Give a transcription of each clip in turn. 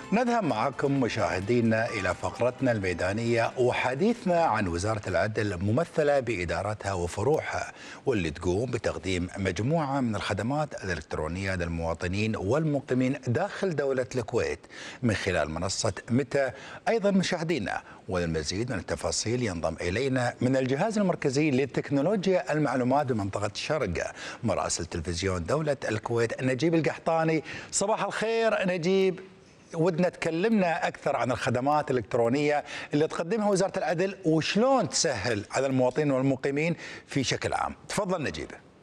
نذهب معكم مشاهدينا إلى فقرتنا الميدانية وحديثنا عن وزارة العدل الممثلة بإدارتها وفروعها، واللي تقوم بتقديم مجموعة من الخدمات الإلكترونية للمواطنين والمقيمين داخل دولة الكويت من خلال منصة متى. أيضا مشاهدينا والمزيد من التفاصيل ينضم إلينا من الجهاز المركزي لتكنولوجيا المعلومات بمنطقة الشرق مراسل تلفزيون دولة الكويت نجيب القحطاني. صباح الخير نجيب، ودنا تكلمنا أكثر عن الخدمات الإلكترونية اللي تقدمها وزارة العدل وشلون تسهل على المواطنين والمقيمين في شكل عام. تفضل نجيب.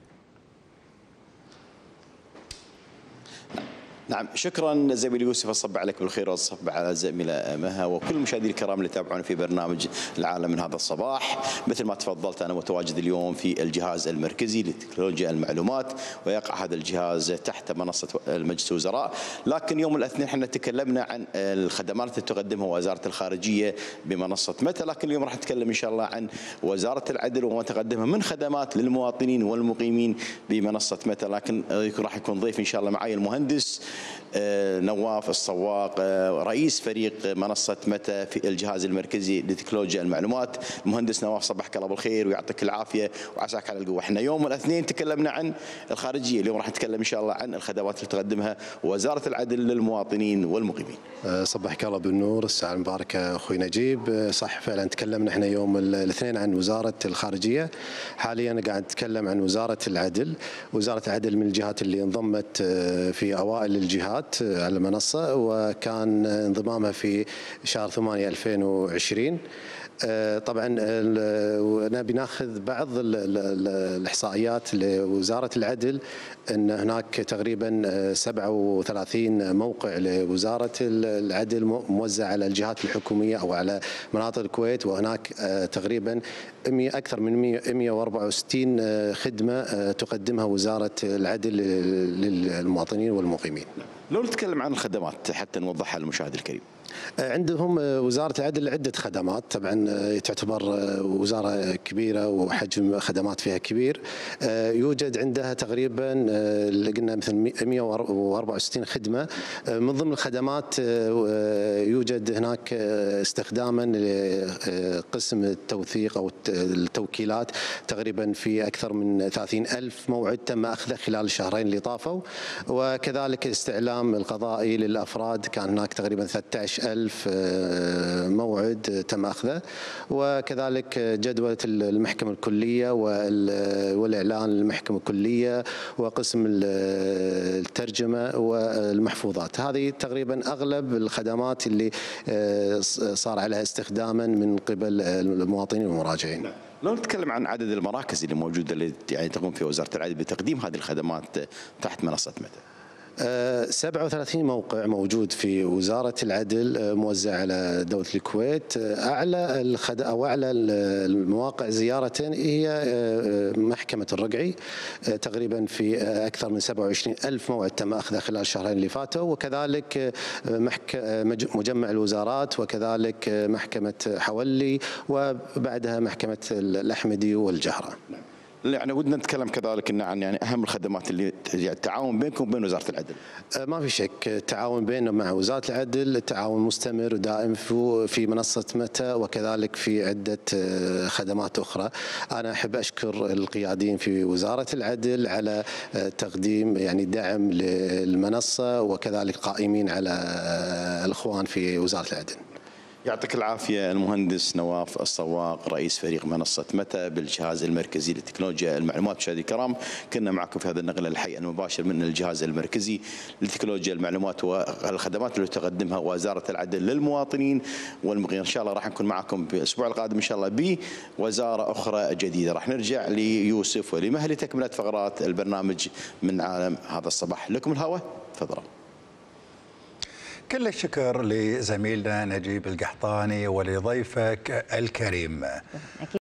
نعم، شكرا زميلي يوسف. اصب عليك بالخير واصب على الزميله مها وكل المشاهدين الكرام اللي يتابعون في برنامج العالم من هذا الصباح. مثل ما تفضلت انا متواجد اليوم في الجهاز المركزي لتكنولوجيا المعلومات، ويقع هذا الجهاز تحت منصه مجلس الوزراء. لكن يوم الاثنين احنا تكلمنا عن الخدمات التي تقدمها وزاره الخارجيه بمنصه متى، لكن اليوم راح نتكلم ان شاء الله عن وزاره العدل وما تقدمها من خدمات للمواطنين والمقيمين بمنصه متى. لكن راح يكون ضيف ان شاء الله معي المهندس نواف الصواق، رئيس فريق منصة متى في الجهاز المركزي لتكنولوجيا المعلومات. المهندس نواف، صبحك الله بالخير ويعطيك العافية وعساك على القوة. احنا يوم الاثنين تكلمنا عن الخارجية، اليوم راح نتكلم ان شاء الله عن الخدمات اللي تقدمها وزارة العدل للمواطنين والمقيمين. صبحك الله بالنور، الساعة المباركة اخوي نجيب. صح فعلا تكلمنا احنا يوم الاثنين عن وزارة الخارجية، حاليا قاعد نتكلم عن وزارة العدل. وزارة العدل من الجهات اللي انضمت في اوائل الجهات على المنصة، وكان انضمامها في شهر 8 2020. طبعا نبي ناخذ بعض الاحصائيات لوزاره العدل، ان هناك تقريبا 37 موقع لوزاره العدل موزع على الجهات الحكوميه او على مناطق الكويت، وهناك تقريبا اكثر من 164 خدمه تقدمها وزاره العدل للمواطنين والمقيمين. لو نتكلم عن الخدمات حتى نوضحها للمشاهد الكريم. عندهم وزارة العدل عدة خدمات، طبعا تعتبر وزارة كبيرة وحجم خدمات فيها كبير. يوجد عندها تقريبا قلنا مثل 164 خدمة. من ضمن الخدمات يوجد هناك استخداما لقسم التوثيق أو التوكيلات، تقريبا في أكثر من 30,000 موعد تم أخذه خلال الشهرين اللي طافوا. وكذلك الاستعلام القضائي للأفراد كان هناك تقريبا 13,000 موعد تم أخذه. وكذلك جدولة المحكمة الكلية والإعلان للمحكمة الكلية وقسم الترجمة والمحفوظات. هذه تقريبا أغلب الخدمات اللي صار عليها استخداما من قبل المواطنين والمراجعين. لو نتكلم عن عدد المراكز اللي موجودة اللي يعني تقوم في وزارة العدل بتقديم هذه الخدمات تحت منصة متى. 37 موقع موجود في وزارة العدل موزع على دولة الكويت. أعلى المواقع زيارة هي محكمة الرقعي، تقريبا في أكثر من 27,000 موعد تم أخذه خلال الشهرين اللي فاتوا. وكذلك مجمع الوزارات، وكذلك محكمة حولي، وبعدها محكمة الأحمدي والجهرة. يعني ودنا نتكلم كذلك عن يعني اهم الخدمات اللي التعاون بينكم وبين وزاره العدل. ما في شك التعاون بيننا مع وزاره العدل تعاون مستمر ودائم في منصه متى، وكذلك في عده خدمات اخرى. انا احب اشكر القياديين في وزاره العدل على تقديم يعني دعم للمنصه، وكذلك قائمين على الاخوان في وزاره العدل. يعطيك العافية المهندس نواف الصواق، رئيس فريق منصة متى بالجهاز المركزي لتكنولوجيا المعلومات. مشاهدي الكرام، كنا معكم في هذا النقل الحي المباشر من الجهاز المركزي لتكنولوجيا المعلومات والخدمات اللي تقدمها وزارة العدل للمواطنين والمقيمين. إن شاء الله راح نكون معكم بالأسبوع القادم إن شاء الله بوزارة أخرى جديدة. راح نرجع ليوسف ولمها لتكملة فقرات البرنامج من عالم هذا الصباح. لكم الهواء، تفضلوا. كل الشكر لزميلنا نجيب القحطاني ولضيفك الكريم.